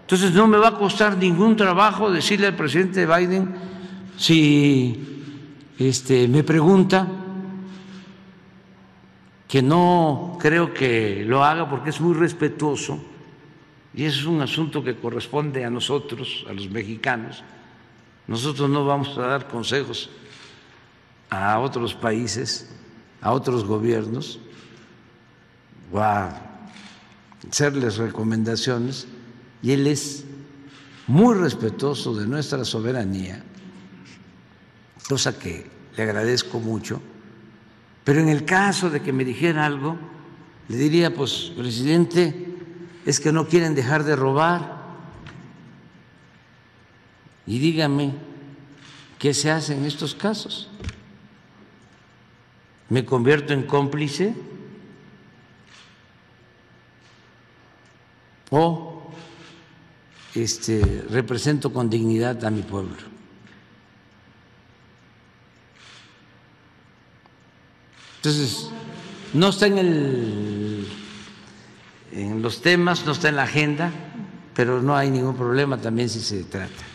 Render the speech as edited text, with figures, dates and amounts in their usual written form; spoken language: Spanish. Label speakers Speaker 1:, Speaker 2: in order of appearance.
Speaker 1: Entonces no me va a costar ningún trabajo decirle al presidente Biden, si me pregunta, que no creo que lo haga porque es muy respetuoso y es un asunto que corresponde a nosotros, a los mexicanos. Nosotros no vamos a dar consejos a otros países, a otros gobiernos, o a hacerles recomendaciones, y él es muy respetuoso de nuestra soberanía, cosa que le agradezco mucho. Pero en el caso de que me dijera algo, le diría, pues, presidente, es que no quieren dejar de robar. Y dígame, ¿qué se hace en estos casos? ¿Me convierto en cómplice? ¿O represento con dignidad a mi pueblo? Entonces, no está en los temas, no está en la agenda, pero no hay ningún problema también si se trata.